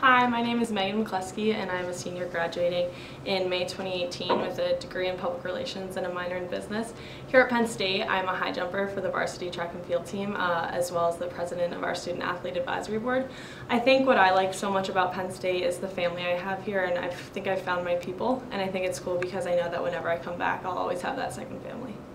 Hi, my name is McCloskey and I'm a senior graduating in May 2018 with a degree in public relations and a minor in business. Here at Penn State, I'm a high jumper for the varsity track and field team as well as the president of our student athlete advisory board. I think what I like so much about Penn State is the family I have here, and I think I've found my people, and I think it's cool because I know that whenever I come back I'll always have that second family.